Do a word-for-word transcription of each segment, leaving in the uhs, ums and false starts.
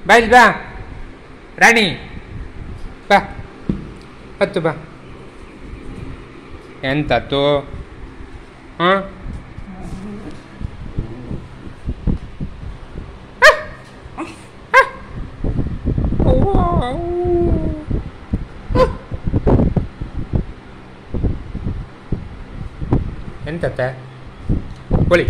ಬಾ ಇಲ್ಲಿ ಬಾ ರಾಣಿ, ಬಾ ಹತ್ತು ಬಾ. ಎಂತತ್ತು? ಹಾಂ ಎಂತತ್ತ ಕೋಳಿ?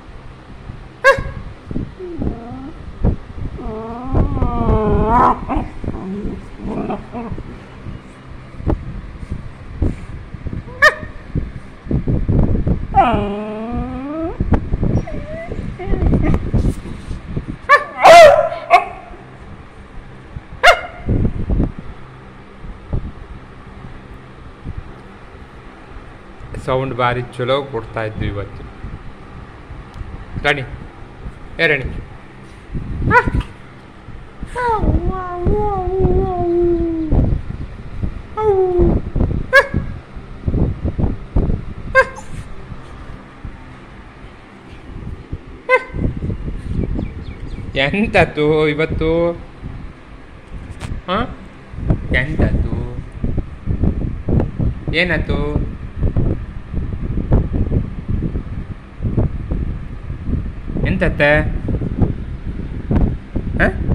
ಸೌಂಡ್ ಭಾರಿ ಚಲೋ ಕೊಡ್ತಾ ಇದ್ವಿ ಇವತ್ತು. ರಾಣಿ, ಏ ರಾಣಿ, ಎಂತತ್ತು ಇವತ್ತು? ಹಾಂ ಎಂತತ್ತು? ಏನತ್ತು? ಎಂತತ್ತೆ? ಹಾಂ